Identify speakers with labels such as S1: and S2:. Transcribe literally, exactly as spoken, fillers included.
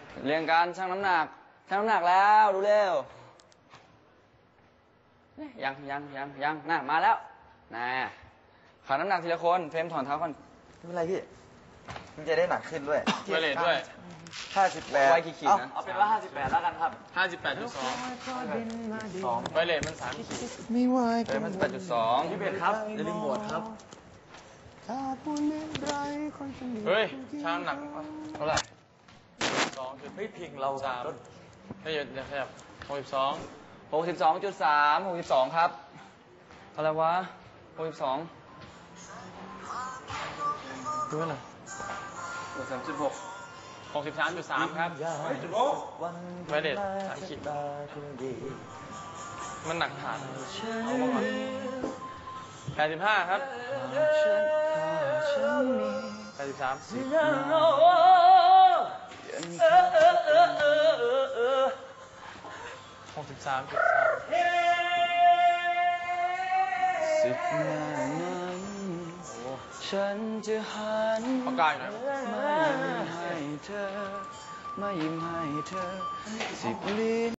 S1: เรียงการชั่งน้ำหนักชั่งน้ำหนักแล้วดูเร็วยังยังยังยังน่ะมาแล้วน่ะขอน้ำหนักทีละคนเฟรมถอนเท้าก่อน
S2: ไม่เป็นไรพี่มันจะได้หนักขึ้นด้วย
S3: ไวเลทด้วย
S2: ห้าสิบแปด
S1: ไว้ขีดๆนะ
S2: เอาเป็นว่าห้าสิบแปดแล้วกันครับ
S3: ห้าสิบแปดจุดสองไวเลทมันสามขีด
S1: เฟรมห้าสิบแปดจุดสอง
S2: พี่เบนครับอย่าลืมโหวตครับ
S3: เฮ้ยช่างหนัก
S1: เท่าไหร่
S3: สองจุด
S2: เฮ้ยพิงเรา
S3: สามเฮ้ยเดี๋ยวขยับหกสิบสอง
S1: หกสิบสองจุดสามหกสิบสองครับอะไรวะหกสิบสอง
S3: ดูหน่อย
S1: หกสามจุดหก
S3: หกสิบสามจุดสามครับไวเลทสามขีดมันหนักฐานเอามาก่อนแปดสิบห้าครับแปดสิบสามหกสิบสามจุดสาม
S1: สิบหน้านั้นฉันจะหัน
S3: เอากายหน่อย
S1: ไม่ยิ้มให้เธอไม่ยิ้มให้เธอสิบลิ้น